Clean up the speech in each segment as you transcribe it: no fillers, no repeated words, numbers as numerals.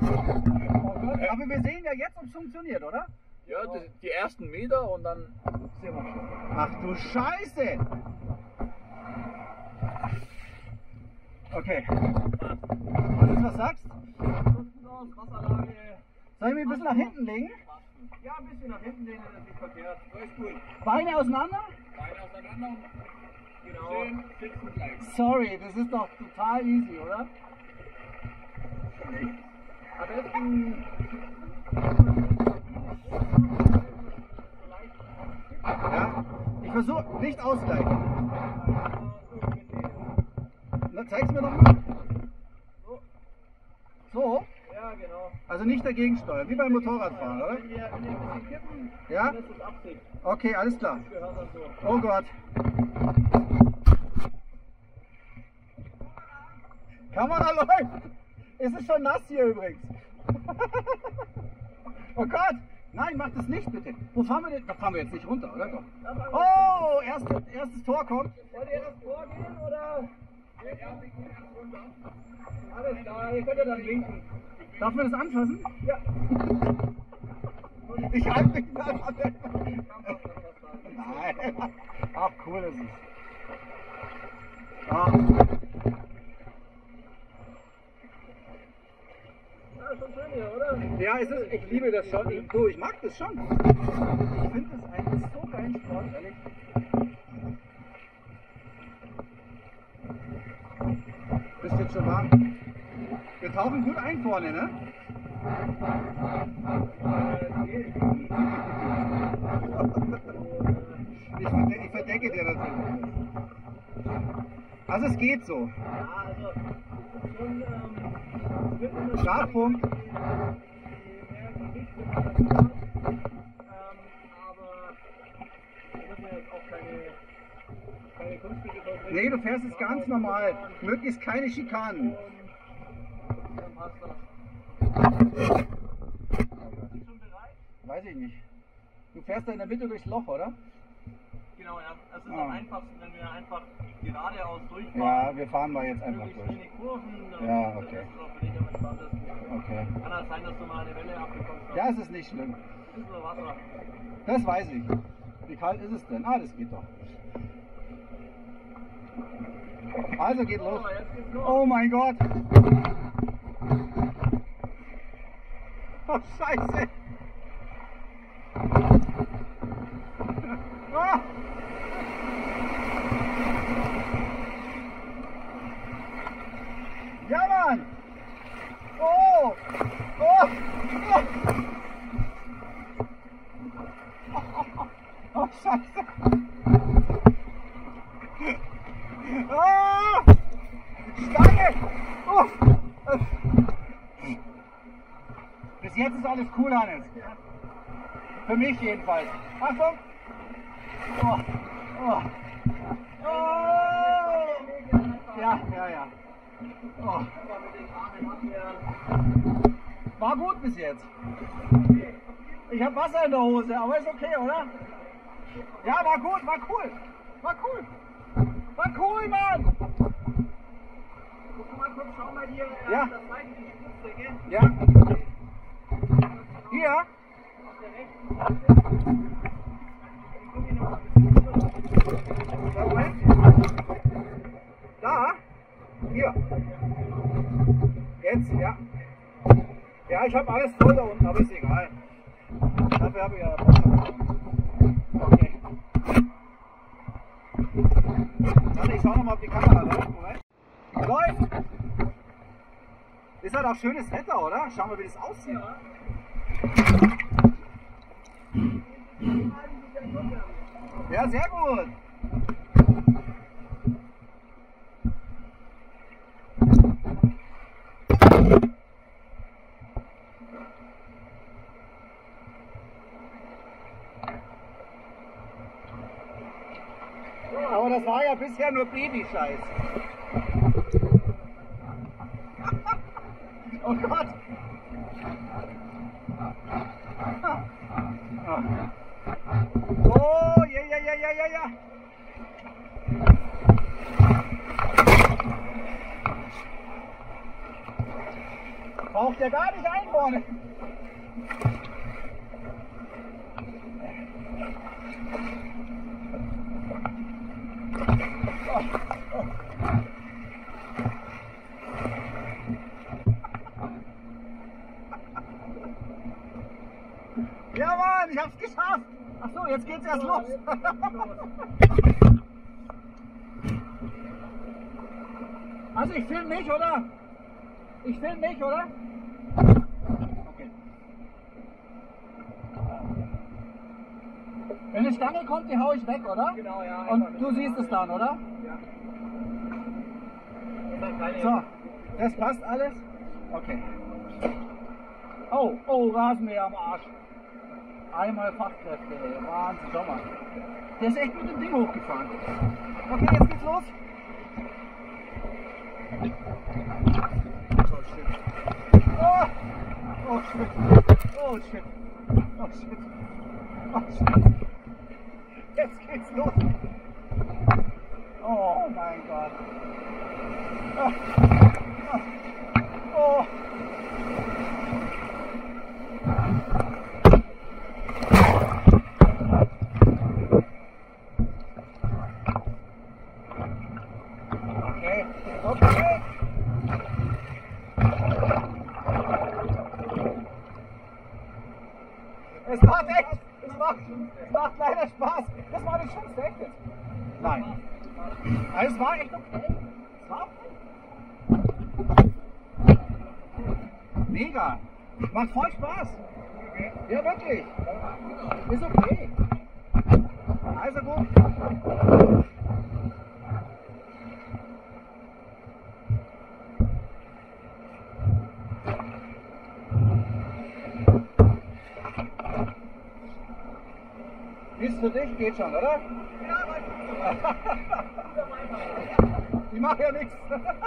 Aber wir sehen ja jetzt, ob es funktioniert, oder? Ja, die ersten Meter und dann sehen wir schon. Ach du Scheiße! Okay. Und was sagst du? Wasserlage. Soll ich mich ein bisschen nach hinten legen? Ja, ein bisschen nach hinten lehnen, das ist nicht verkehrt. Das ist gut. Beine auseinander? Beine auseinander und genau. Schön sitzen bleiben. Sorry, das ist doch total easy, oder? Am besten Ja. Ich versuche nicht ausgleichen. Na, zeig's mir doch mal. So? ja, genau. Also nicht dagegen steuern, wie beim Motorradfahren, oder? Wenn wir ein bisschen kippen, Ja? dann ist das Absicht. Okay, alles klar. Das gehört dann so. Oh Gott. Kamera läuft. Es ist schon nass hier übrigens. Oh Gott. Nein, mach das nicht bitte. Wo fahren wir denn? Da fahren wir jetzt nicht runter, oder? Doch. Oh, erstes Tor kommt. Wollt ihr erst vorgehen oder? Alles klar, ihr könnt ja dann winken. Darf man das anfassen? Ja. Ich halte mich da an. Nein. Ach, cool ist es. Ah. Ja, ist schon schön hier, oder? Ja, ich liebe das schon. Ich mag das schon. Ich finde das eigentlich so geil Sport, ehrlich. Bist jetzt schon warm? Wir tauchen gut ein vorne, ne? Ich verdecke dir natürlich. Also es geht so. Ja, also schon wird immer Startpunkt. mehr Gewicht, wenn man das macht. Aber wir müssen jetzt auch keine Kunststücke verbringen. Nee, du fährst es ganz normal. Möglichst keine Schikanen. Dann passt das. Schon bereit? Weiß ich nicht. Du fährst da in der Mitte durchs Loch, oder? Genau, ja. Es ist Ah. am einfachsten, wenn wir einfach geradeaus durchfahren. Ja, wir fahren mal jetzt einfach Möglichst durch. wenig Kurven. Dann Ja, dann okay. ist es auch für dich am entspanntesten. Okay. Kann das sein, dass du mal eine Welle abbekommst? Ja, es ist nicht schlimm. Das ist nur Wasser. Das weiß ich. Wie kalt ist es denn? Ah, das geht doch. Also geht los. Aber jetzt geht's los. Oh mein Gott. Oh, Scheiße. Ah. Ja, Mann. Oh. Oh. Oh, Scheiße. Ah. Stange. Oh. Bis jetzt ist alles cool, Hannes. Für mich jedenfalls. Achtung. Oh. Oh. Oh. Ja. Oh. War gut bis jetzt. Ich habe Wasser in der Hose, aber ist okay, oder? Ja, war gut, war cool. War cool. War cool, Mann. Guck mal kurz, schau mal hier. Ja. Das zweite, die Spitze, gell? Ja. Hier. Auf der rechten Seite. Ich guck ihn noch mal ein bisschen. Moment. Da. Hier. Jetzt, ja. Ja, ich habe alles voll da unten, aber ist egal. Dafür habe ich ja Wasser bekommen. Okay. Warte, ich schau nochmal, ob die Kamera läuft. Moment. Läuft! Ist halt auch schönes Wetter, oder? Schauen wir, wie das aussieht. Ja, sehr gut. Aber das war ja bisher nur Babyscheiß. Oh Gott! Oh, ja. Braucht der gar nicht ein vorne. Ja Mann, ich hab's geschafft. Ach so, jetzt geht's erst los. Also ich filme mich, oder? Ich filme mich, oder? Okay. Wenn eine Stange kommt, die hau ich weg, oder? Genau, ja. Und du siehst es dann, oder? Ja. So, das passt alles? Okay. Oh, Rasenmäher am Arsch. Einmal Fachkräfte, ey. Wahnsinn, schau mal. Der ist echt mit dem Ding hochgefahren. Okay, jetzt geht's los. Oh shit. Oh shit. Oh shit. Oh shit. Jetzt geht's los. Oh mein Gott. Oh. Okay. Okay. Es macht echt, es macht leider Spaß. Das war das Schlimmste, echt jetzt? Nein. Also es war echt okay. Es war okay. Mega. Macht voll Spaß. Ja, wirklich. Ist okay. Also gut. Ist für dich, geht schon, oder? Ja, Die machen ja nichts.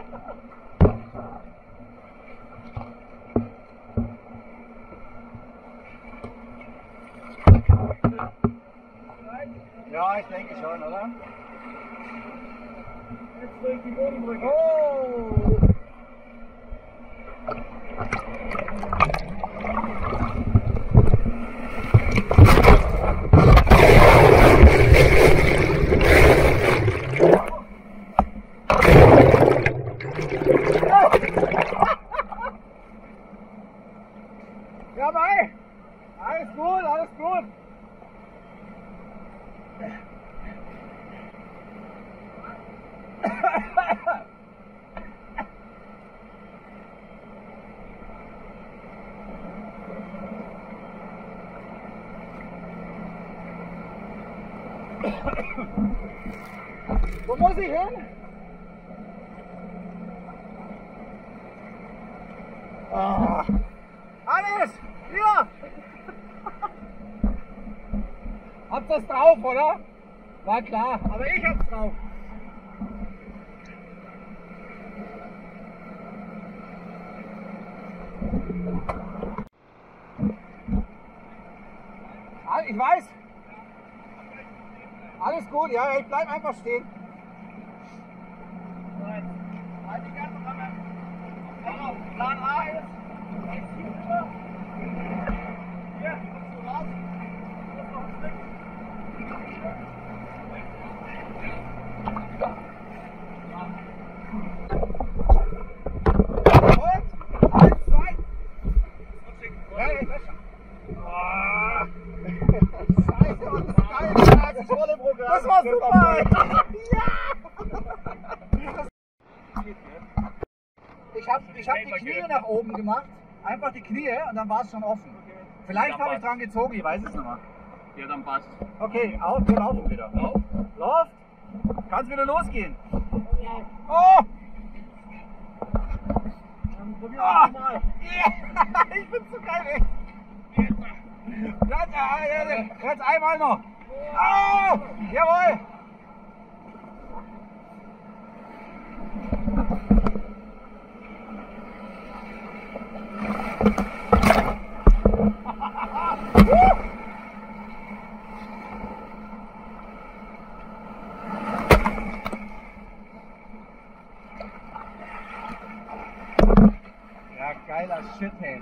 Ja, ich denke schon, oder? jetzt durch die Bodenbrücke. Oh! Ja, mei! Alles gut, alles gut! Wo muss ich hin? Ah. Alles! Hier! Habt das drauf, oder? War klar, aber ich hab's drauf. Ich weiß. Alles gut, ja, ich bleib einfach stehen. Halt die ganze Ramme. Plan A ist. Hier, kommst du raus. Hier ist noch ein Stück. Und? 1, 2. Ja, jetzt ist schon. Scheiße, was ist geil. Das ist voll im Programm. Das war super. Ich hab die Knie nach oben gemacht. Einfach die Knie und dann war es schon offen. Vielleicht habe ich dran gezogen, ich weiß es nicht mehr. Ja, dann passt. Okay, auf, wir laufen wieder. Läuft. Kann's wieder losgehen. Oh! Dann probieren wir Ah! es mal. Yeah. Ich bin zu geil, ey. Jetzt einmal noch. Oh! Jawohl! Ja, geiler shit, hey.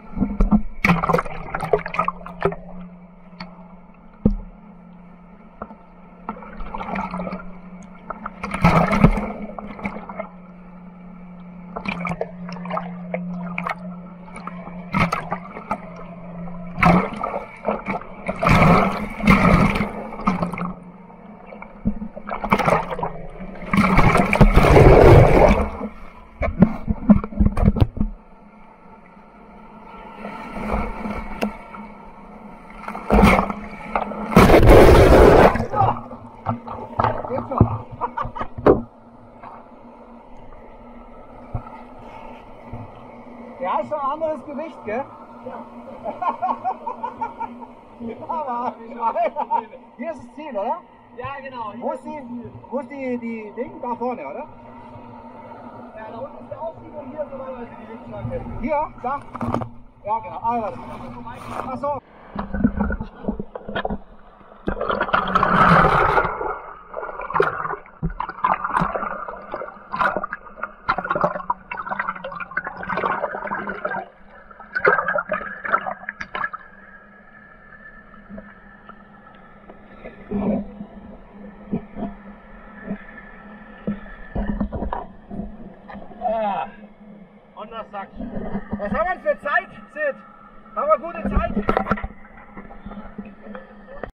Der ist schon ein anderes Gewicht, gell? Ja. Aber hier ist das Ziel, oder? Ja, genau. Wo ist die Ding? Da vorne, oder? Ja, da unten ist der Aufstieg und hier ist normalerweise die Lichtschranke. Hier? Da? Ja, genau. Ah, warte. Ach so. Und was sagst du? Was haben wir denn für Zeit, Sid? Haben wir gute Zeit?